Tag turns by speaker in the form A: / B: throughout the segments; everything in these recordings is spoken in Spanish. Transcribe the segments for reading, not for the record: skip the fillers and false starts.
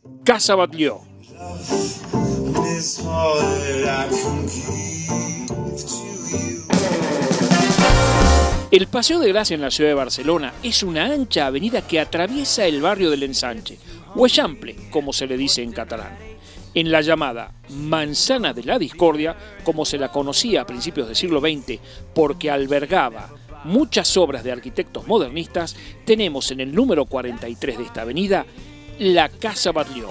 A: Casa Batlló. El Paseo de Gracia en la ciudad de Barcelona es una ancha avenida que atraviesa el barrio del Ensanche, o Eixample, como se le dice en catalán, en la llamada Manzana de la Discordia, como se la conocía a principios del siglo XX, porque albergaba muchas obras de arquitectos modernistas. Tenemos en el número 43 de esta avenida la Casa Batlló.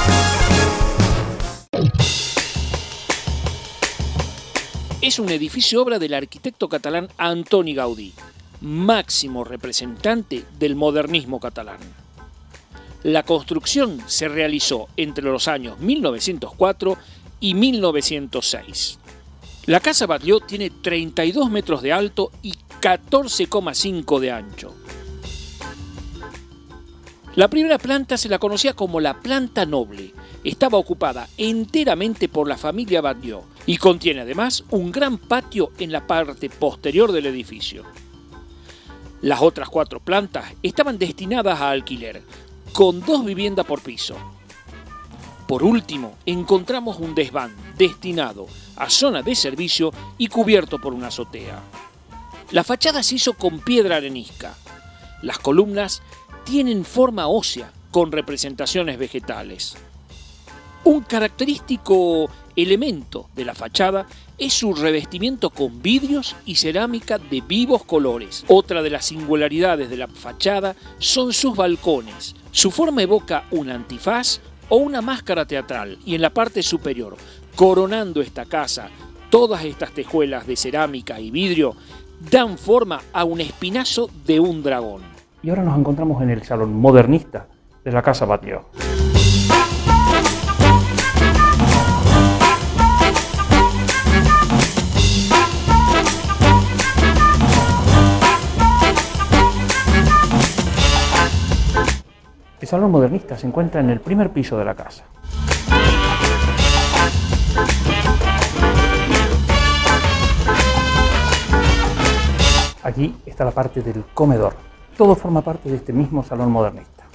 A: Es un edificio obra del arquitecto catalán Antoni Gaudí, máximo representante del modernismo catalán. La construcción se realizó entre los años 1904 y 1906. La Casa Batlló tiene 32 metros de alto y 14,5 de ancho. La primera planta se la conocía como la planta noble. Estaba ocupada enteramente por la familia Batlló y contiene además un gran patio en la parte posterior del edificio. Las otras 4 plantas estaban destinadas a alquiler, con 2 viviendas por piso. Por último, encontramos un desván destinado a zona de servicio y cubierto por una azotea. La fachada se hizo con piedra arenisca. Las columnas tienen forma ósea con representaciones vegetales. Un característico elemento de la fachada es su revestimiento con vidrios y cerámica de vivos colores. Otra de las singularidades de la fachada son sus balcones. Su forma evoca un antifaz o una máscara teatral, y en la parte superior, coronando esta casa, todas estas tejuelas de cerámica y vidrio dan forma a un espinazo de un dragón.
B: Y ahora nos encontramos en el salón modernista de la Casa Batlló. El salón modernista se encuentra en el primer piso de la casa. Aquí está la parte del comedor. Todo forma parte de este mismo salón modernista.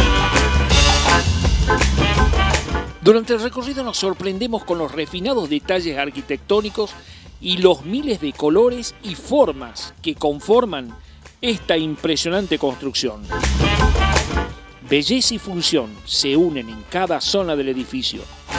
A: Durante el recorrido nos sorprendemos con los refinados detalles arquitectónicos y los miles de colores y formas que conforman esta impresionante construcción. Belleza y función se unen en cada zona del edificio.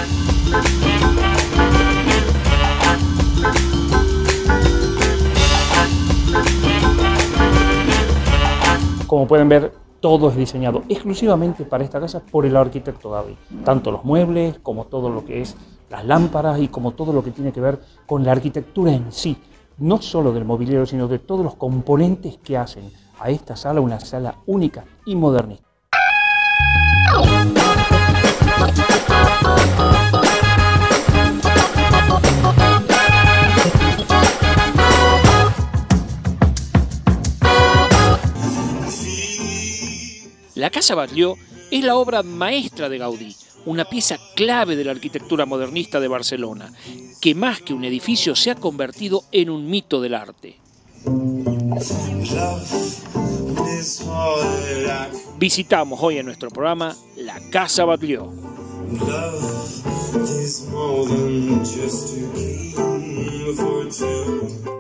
B: Como pueden ver, todo es diseñado exclusivamente para esta casa por el arquitecto Gaudí. Tanto los muebles, como todo lo que es las lámparas y como todo lo que tiene que ver con la arquitectura en sí. No solo del mobiliario, sino de todos los componentes que hacen a esta sala una sala única y modernista.
A: La Casa Batlló es la obra maestra de Gaudí, una pieza clave de la arquitectura modernista de Barcelona, que más que un edificio se ha convertido en un mito del arte. Visitamos hoy en nuestro programa la Casa Batlló.
C: Love is more than just a game for two.